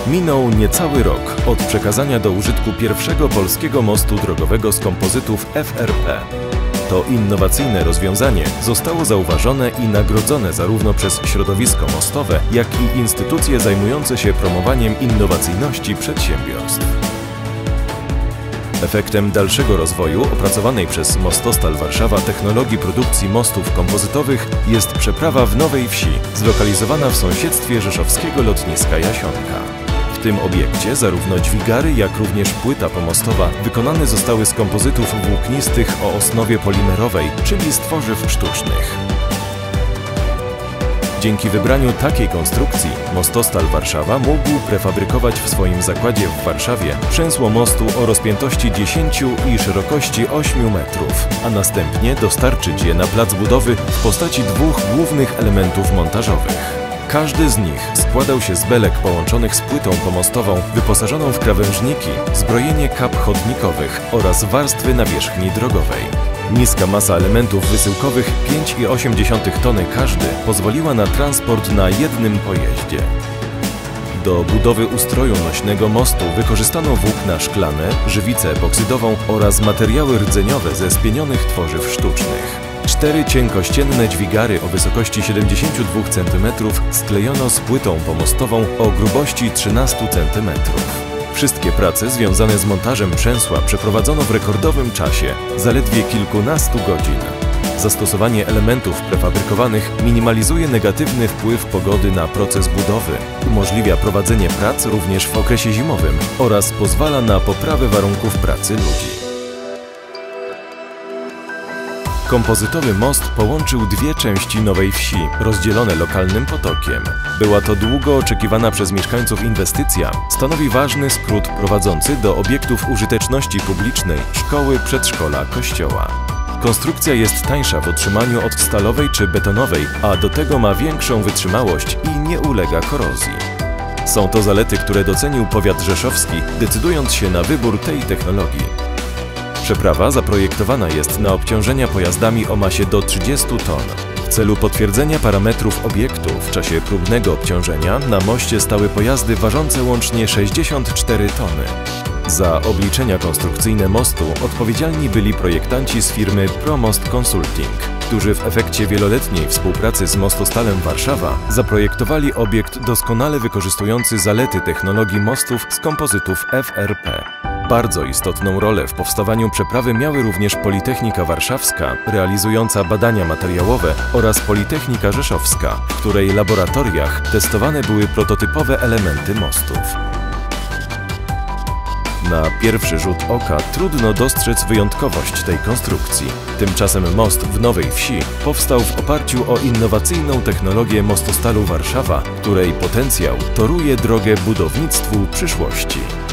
Minął niecały rok od przekazania do użytku pierwszego polskiego mostu drogowego z kompozytów FRP. To innowacyjne rozwiązanie zostało zauważone i nagrodzone zarówno przez środowisko mostowe, jak i instytucje zajmujące się promowaniem innowacyjności przedsiębiorstw. Efektem dalszego rozwoju opracowanej przez Mostostal Warszawa technologii produkcji mostów kompozytowych jest przeprawa w Nowej Wsi, zlokalizowana w sąsiedztwie rzeszowskiego lotniska Jasionka. W tym obiekcie zarówno dźwigary, jak również płyta pomostowa wykonane zostały z kompozytów włóknistych o osnowie polimerowej, czyli z tworzyw sztucznych. Dzięki wybraniu takiej konstrukcji Mostostal Warszawa mógł prefabrykować w swoim zakładzie w Warszawie przęsło mostu o rozpiętości 10 i szerokości 8 metrów, a następnie dostarczyć je na plac budowy w postaci dwóch głównych elementów montażowych. Każdy z nich składał się z belek połączonych z płytą pomostową wyposażoną w krawężniki, zbrojenie kap chodnikowych oraz warstwy nawierzchni drogowej. Niska masa elementów wysyłkowych 5,8 tony każdy pozwoliła na transport na jednym pojeździe. Do budowy ustroju nośnego mostu wykorzystano włókna szklane, żywicę epoksydową oraz materiały rdzeniowe ze spienionych tworzyw sztucznych. 4 cienkościenne dźwigary o wysokości 72 cm sklejono z płytą pomostową o grubości 13 cm. Wszystkie prace związane z montażem przęsła przeprowadzono w rekordowym czasie, zaledwie kilkunastu godzin. Zastosowanie elementów prefabrykowanych minimalizuje negatywny wpływ pogody na proces budowy, umożliwia prowadzenie prac również w okresie zimowym oraz pozwala na poprawę warunków pracy ludzi. Kompozytowy most połączył dwie części Nowej Wsi, rozdzielone lokalnym potokiem. Była to długo oczekiwana przez mieszkańców inwestycja, stanowi ważny skrót prowadzący do obiektów użyteczności publicznej, szkoły, przedszkola, kościoła. Konstrukcja jest tańsza w utrzymaniu od stalowej czy betonowej, a do tego ma większą wytrzymałość i nie ulega korozji. Są to zalety, które docenił powiat rzeszowski, decydując się na wybór tej technologii. Przeprawa zaprojektowana jest na obciążenia pojazdami o masie do 30 ton. W celu potwierdzenia parametrów obiektu w czasie próbnego obciążenia na moście stały pojazdy ważące łącznie 64 tony. Za obliczenia konstrukcyjne mostu odpowiedzialni byli projektanci z firmy ProMost Consulting, którzy w efekcie wieloletniej współpracy z Mostostalem Warszawa zaprojektowali obiekt doskonale wykorzystujący zalety technologii mostów z kompozytów FRP. Bardzo istotną rolę w powstawaniu przeprawy miały również Politechnika Warszawska, realizująca badania materiałowe, oraz Politechnika Rzeszowska, w której laboratoriach testowane były prototypowe elementy mostów. Na pierwszy rzut oka trudno dostrzec wyjątkowość tej konstrukcji. Tymczasem most w Nowej Wsi powstał w oparciu o innowacyjną technologię Mostostalu Warszawa, której potencjał toruje drogę budownictwu przyszłości.